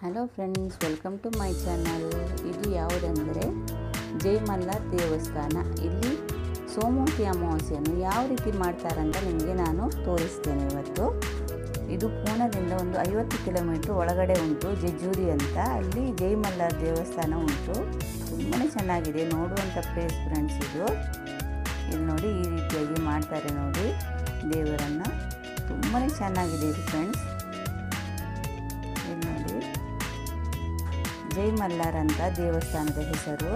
Hello friends, welcome to my channel. ಇದು ಯಾವುದೆಂದರೆ ಜೈ ಮಲ್ಲಾರ್ ದೇವಸ್ಥಾನ. ಇಲ್ಲಿ ಸೋಮವತಿ ಅಮಾವಾಸ್ಯೆಯನ್ನು ಯಾವ ರೀತಿ ಮಾಡ್ತಾರಂತ ನಿಮಗೆ ನಾನು ತೋರಿಸ್ತೇನೆ ಇವತ್ತು. ಇದು ಪೂನಾದಿಂದ ಒಂದು 50 ಕಿಲೋಮೀಟ್ರ್ ಒಳಗಡೆ ಉಂಟು, ಜೆಜ್ಜೂರಿ ಅಂತ. ಅಲ್ಲಿ ಜೈ ಮಲ್ಲಾರ್ ದೇವಸ್ಥಾನ ಉಂಟು. ತುಂಬಾ ಚೆನ್ನಾಗಿದೆ, ನೋಡುವಂಥ ಪ್ಲೇಸ್ ಫ್ರೆಂಡ್ಸ್ ಇದು. ಇಲ್ಲಿ ನೋಡಿ, ಈ ರೀತಿಯಾಗಿ ಮಾಡ್ತಾರೆ ನೋಡಿ ದೇವರನ್ನು. ತುಂಬಾ ಚೆನ್ನಾಗಿದೆ ಇದು ಫ್ರೆಂಡ್ಸ್. ಇಲ್ಲಿ ನೋಡಿ, ಜೈ ಮಲ್ಲಾರ್ ಅಂತ ದೇವಸ್ಥಾನದ ಹೆಸರು.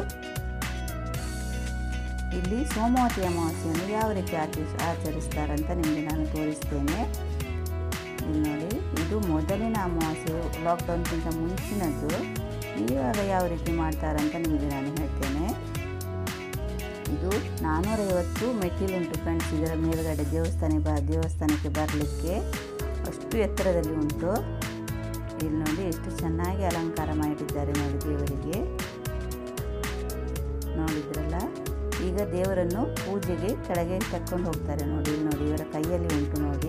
ಇಲ್ಲಿ ಸೋಮವತಿ ಅಮಾವಾಸ್ಯೆಯನ್ನು ಯಾವ ರೀತಿ ಆಚರಿಸ್ತಾರಂತ ನಿಮಗೆ ನಾನು ತೋರಿಸ್ತೇನೆ. ಇಲ್ಲಿ ನೋಡಿ, ಇದು ಮೊದಲಿನ ಅಮಾವಾಸ್ಯೆ, ಲಾಕ್ಡೌನ್ಗಿಂತ ಮುಂಚಿನದ್ದು. ಇವಾಗ ಯಾವ ರೀತಿ ಮಾಡ್ತಾರಂತ ನಿಮಗೆ ನಾನು ಹೇಳ್ತೇನೆ. ಇದು 450 ಮೆಟ್ಟಿಲುಂಟು ಫ್ರೆಂಡ್ಸ್. ಇದರ ಮೇಲ್ಗಡೆ ದೇವಸ್ಥಾನಕ್ಕೆ ಬರಲಿಕ್ಕೆ ಅಷ್ಟು ಎತ್ತರದಲ್ಲಿ ಉಂಟು. ಇಲ್ಲಿ ನೋಡಿ ಎಷ್ಟು ಚೆನ್ನಾಗಿ ಅಲಂಕಾರ ಮಾಡಿದ್ದಾರೆ ನೋಡಿ ದೇವರಿಗೆ. ನೋಡಿದ್ರಲ್ಲ, ಈಗ ದೇವರನ್ನು ಪೂಜೆಗೆ ಕೆಳಗೆ ತಕ್ಕೊಂಡು ಹೋಗ್ತಾರೆ ನೋಡಿ. ಇಲ್ಲಿ ನೋಡಿ, ಇವರ ಕೈಯಲ್ಲಿ ಉಂಟು ನೋಡಿ.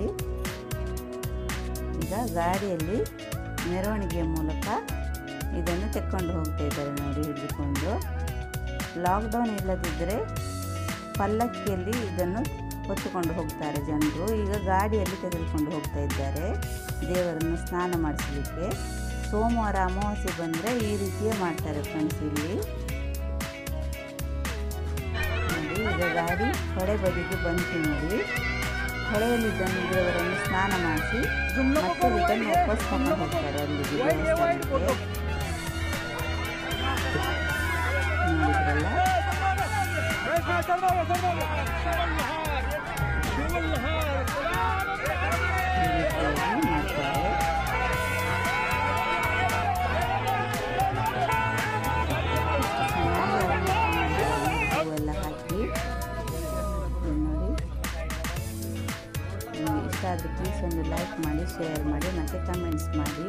ಈಗ ಗಾಡಿಯಲ್ಲಿ ಮೆರವಣಿಗೆಯ ಮೂಲಕ ಇದನ್ನು ತೆಕ್ಕೊಂಡು ಹೋಗ್ತಾ ಇದ್ದಾರೆ ನೋಡಿ, ಹಿಡಿದುಕೊಂಡು. ಲಾಕ್ಡೌನ್ ಇಲ್ಲದಿದ್ದರೆ ಪಲ್ಲಕ್ಕಿಯಲ್ಲಿ ಇದನ್ನು ಹೊತ್ತುಕೊಂಡು ಹೋಗ್ತಾರೆ ಜನರು. ಈಗ ಗಾಡಿಯಲ್ಲಿ ತೆಗೆದುಕೊಂಡು ಹೋಗ್ತಾ ಇದ್ದಾರೆ ದೇವರನ್ನು ಸ್ನಾನ ಮಾಡಿಸಲಿಕ್ಕೆ. ಸೋಮವಾರ ಅಮಾವಾಸ್ಯೆ ಬಂದರೆ ಈ ರೀತಿಯೇ ಮಾಡ್ತಾರೆ ಫ್ರೆಂಡ್ಸ್. ಇಲ್ಲಿ ನೋಡಿ, ಈಗ ಗಾಡಿ ಹೊಳೆ ಬದಿಗೆ ಬಂತು ನೋಡಿ. ಹೊಳೆಯಲ್ಲಿ ದೇವರನ್ನು ಸ್ನಾನ ಮಾಡಿಸಿ ಮತ್ತೆ ಇದನ್ನು ವಾಪಸ್ ತಗೊಂಡು ಹೋಗ್ತಾರೆ ಅಲ್ಲಿಗೆ ದೇವಸ್ಥಾನಕ್ಕೆ. ನೋಡಿದ್ರಲ್ಲ, ಹೂವೆಲ್ಲ ಹಾಕಿ. ನೋಡಿ, ನಿಮಗೆ ಇಷ್ಟ ಆದರೆ ಪ್ಲೀಸ್ ಒಂದು ಲೈಕ್ ಮಾಡಿ, ಶೇರ್ ಮಾಡಿ ಮತ್ತು ಕಮೆಂಟ್ಸ್ ಮಾಡಿ.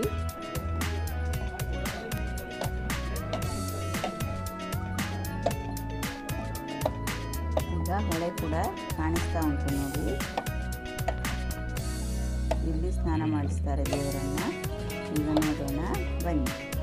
ಈಗ ಹೊಳೆ ಕೂಡ ಕಾಣಿಸ್ತಾ ಉಂಟು ನೋಡಿ. ಇಲ್ಲಿ ಸ್ನಾನ ಮಾಡಿಸ್ತಾರೆ ದೇವರನ್ನು. ಈಗ ನೋಡೋಣ ಬನ್ನಿ.